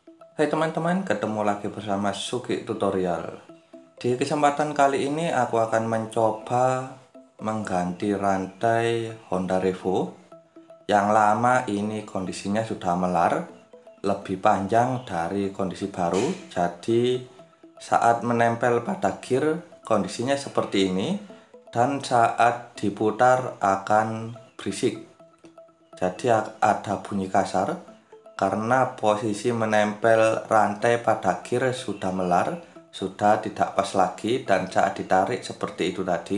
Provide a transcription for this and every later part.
Hai teman-teman, ketemu lagi bersama Sugi Tutorial. Di kesempatan kali ini aku akan mencoba mengganti rantai Honda Revo. Yang lama ini kondisinya sudah melar, lebih panjang dari kondisi baru. Jadi saat menempel pada gear kondisinya seperti ini, dan saat diputar akan berisik. Jadi ada bunyi kasar karena posisi menempel rantai pada gear sudah melar, sudah tidak pas lagi, dan saat ditarik seperti itu tadi.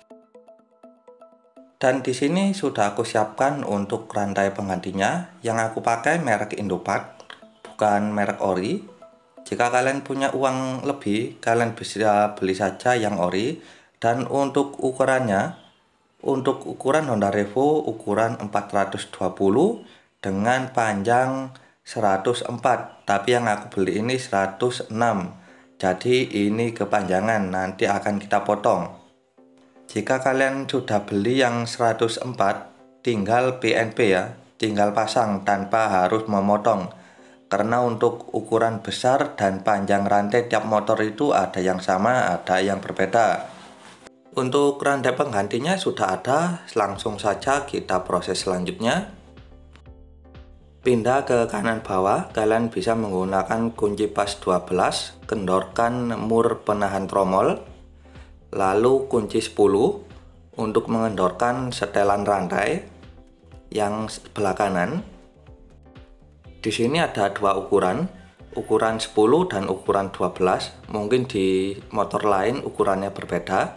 Dan di sini sudah aku siapkan untuk rantai penggantinya. Yang aku pakai merek Indopak, bukan merek ori. Jika kalian punya uang lebih, kalian bisa beli saja yang ori. Dan untuk ukurannya, untuk ukuran Honda Revo ukuran 420 dengan panjang 104, tapi yang aku beli ini 106. Jadi ini kepanjangan, nanti akan kita potong. Jika kalian sudah beli yang 104, tinggal PNP ya, tinggal pasang tanpa harus memotong. Karena untuk ukuran besar dan panjang rantai tiap motor itu ada yang sama, ada yang berbeda. Untuk rantai penggantinya sudah ada, langsung saja kita proses selanjutnya. Pindah ke kanan bawah, kalian bisa menggunakan kunci pas 12, kendorkan mur penahan tromol, lalu kunci 10 untuk mengendorkan setelan rantai yang sebelah kanan. Di sini ada dua ukuran 10 dan ukuran 12, mungkin di motor lain ukurannya berbeda.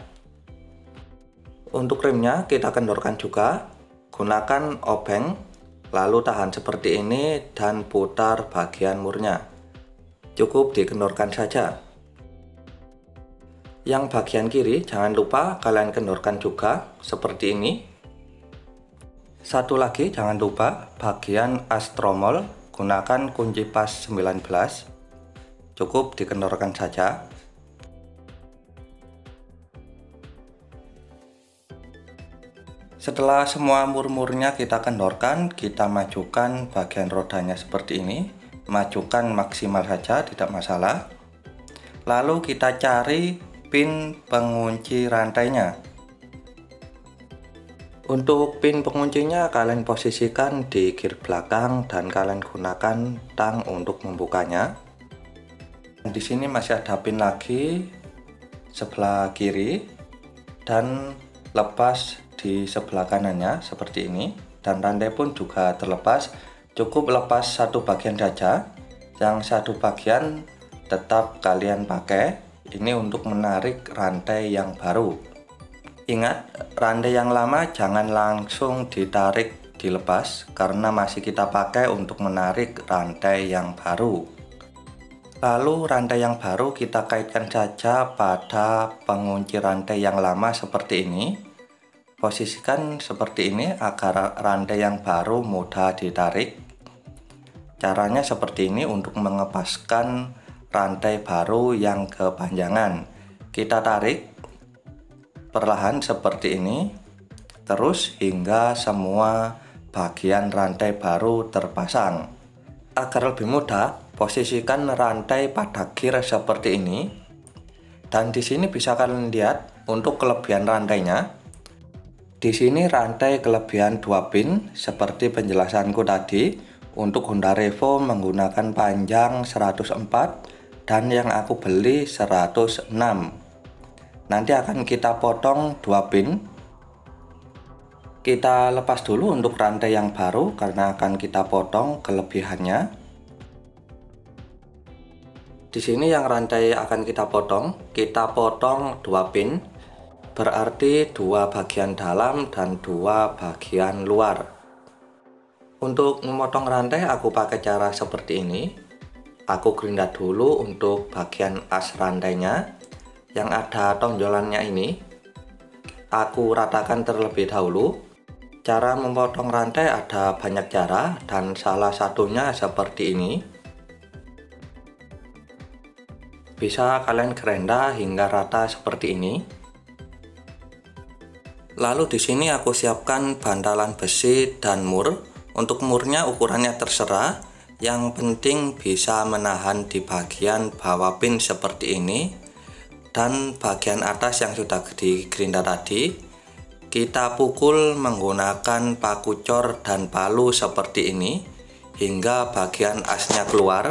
Untuk remnya kita kendorkan juga, gunakan obeng, lalu tahan seperti ini dan putar bagian murnya. Cukup dikendorkan saja. Yang bagian kiri jangan lupa kalian kendorkan juga seperti ini. Satu lagi jangan lupa bagian as tromol, gunakan kunci pas 19. Cukup dikendorkan saja. Setelah semua mur-murnya kita kendorkan, kita majukan bagian rodanya seperti ini. Majukan maksimal saja, tidak masalah. Lalu kita cari pin pengunci rantainya. Untuk pin penguncinya kalian posisikan di gear belakang dan kalian gunakan tang untuk membukanya. Di sini masih ada pin lagi sebelah kiri dan lepas di sebelah kanannya seperti ini, dan rantai pun juga terlepas. Cukup lepas satu bagian saja, yang satu bagian tetap kalian pakai. Ini untuk menarik rantai yang baru. Ingat, rantai yang lama jangan langsung ditarik dilepas karena masih kita pakai untuk menarik rantai yang baru. Lalu rantai yang baru kita kaitkan saja pada pengunci rantai yang lama seperti ini. Posisikan seperti ini agar rantai yang baru mudah ditarik. Caranya seperti ini untuk mengepaskan rantai baru yang kepanjangan. Kita tarik perlahan seperti ini, terus hingga semua bagian rantai baru terpasang. Agar lebih mudah, posisikan rantai pada gear seperti ini. Dan di sini bisa kalian lihat untuk kelebihan rantainya. Di sini rantai kelebihan 2 pin seperti penjelasanku tadi. Untuk Honda Revo menggunakan panjang 104 dan yang aku beli 106. Nanti akan kita potong 2 pin. Kita lepas dulu untuk rantai yang baru karena akan kita potong kelebihannya. Di sini yang rantai akan kita potong 2 pin. Berarti 2 bagian dalam dan 2 bagian luar. Untuk memotong rantai aku pakai cara seperti ini. Aku gerinda dulu untuk bagian as rantainya yang ada tonjolannya ini. Aku ratakan terlebih dahulu. Cara memotong rantai ada banyak cara dan salah satunya seperti ini. Bisa kalian gerinda hingga rata seperti ini. Lalu di sini aku siapkan bantalan besi dan mur. Untuk murnya ukurannya terserah. Yang penting bisa menahan di bagian bawah pin seperti ini, dan bagian atas yang sudah digerinda tadi kita pukul menggunakan paku cor dan palu seperti ini hingga bagian asnya keluar.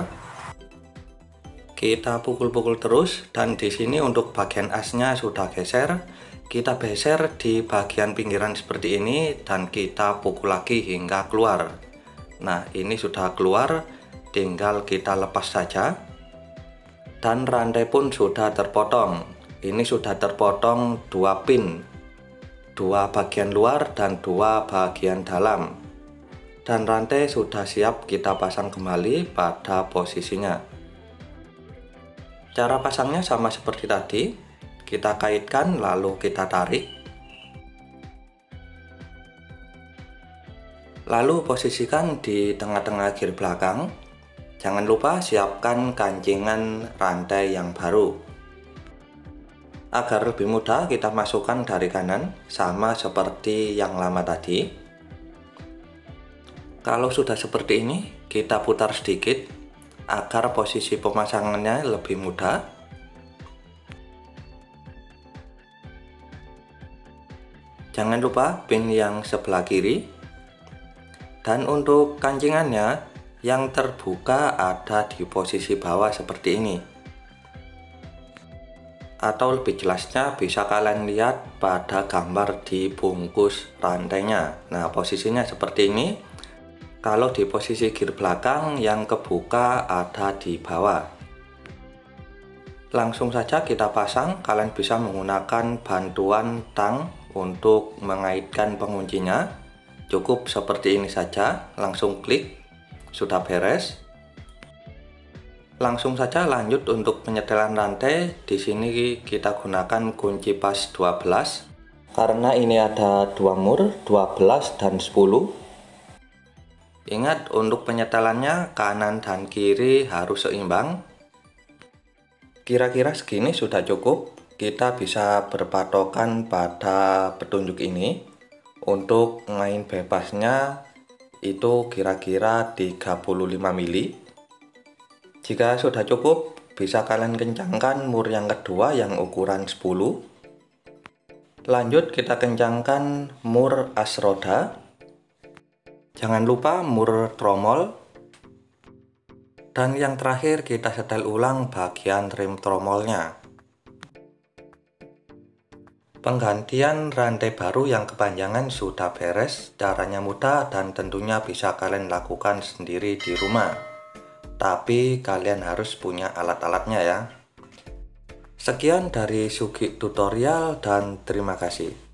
Kita pukul-pukul terus, dan di sini untuk bagian asnya sudah geser. Kita geser di bagian pinggiran seperti ini dan kita pukul lagi hingga keluar. Nah, ini sudah keluar, tinggal kita lepas saja. Dan rantai pun sudah terpotong. Ini sudah terpotong 2 pin, 2 bagian luar dan 2 bagian dalam. Dan rantai sudah siap kita pasang kembali pada posisinya. Cara pasangnya sama seperti tadi. Kita kaitkan lalu kita tarik. Lalu posisikan di tengah-tengah gear belakang. Jangan lupa siapkan kancingan rantai yang baru. Agar lebih mudah kita masukkan dari kanan, sama seperti yang lama tadi. Kalau sudah seperti ini, kita putar sedikit agar posisi pemasangannya lebih mudah. Jangan lupa pin yang sebelah kiri. Dan untuk kancingannya yang terbuka ada di posisi bawah seperti ini. Atau lebih jelasnya bisa kalian lihat pada gambar di bungkus rantainya. Nah, posisinya seperti ini. Kalau di posisi gear belakang yang kebuka ada di bawah. Langsung saja kita pasang. Kalian bisa menggunakan bantuan tang untuk mengaitkan penguncinya. Cukup seperti ini saja, langsung klik, sudah beres. Langsung saja lanjut untuk penyetelan rantai. Di sini kita gunakan kunci pas 12 karena ini ada 2 mur, 12 dan 10. Ingat, untuk penyetelannya kanan dan kiri harus seimbang. Kira-kira segini sudah cukup. Kita bisa berpatokan pada petunjuk ini. Untuk main bebasnya itu kira-kira 35 mili. Jika sudah cukup, bisa kalian kencangkan mur yang kedua yang ukuran 10. Lanjut kita kencangkan mur as roda. Jangan lupa mur tromol. Dan yang terakhir kita setel ulang bagian rem tromolnya. Penggantian rantai baru yang kepanjangan sudah beres, caranya mudah dan tentunya bisa kalian lakukan sendiri di rumah. Tapi kalian harus punya alat-alatnya ya. Sekian dari Sugi Tutorial dan terima kasih.